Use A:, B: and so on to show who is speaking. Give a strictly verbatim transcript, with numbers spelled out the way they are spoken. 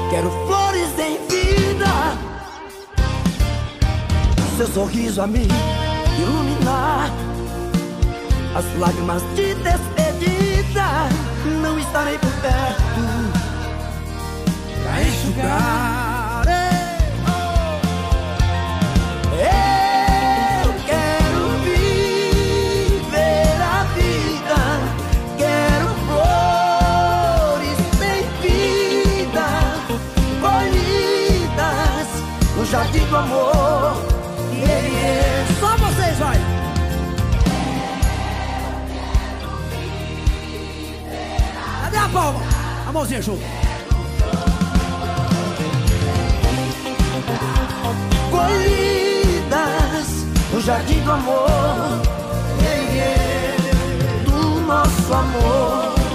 A: Quero flores em vida, seu sorriso a me iluminar. As lágrimas de despedida não estarei por perto pra enxugar. Eu quero viver a vida, quero flores sem vida, colhidas no jardim do amor. Yeah, yeah. Só vocês, vai! Cadê a palma? A mãozinha junto. Colhidas no jardim do amor, yeah, yeah. Do nosso amor.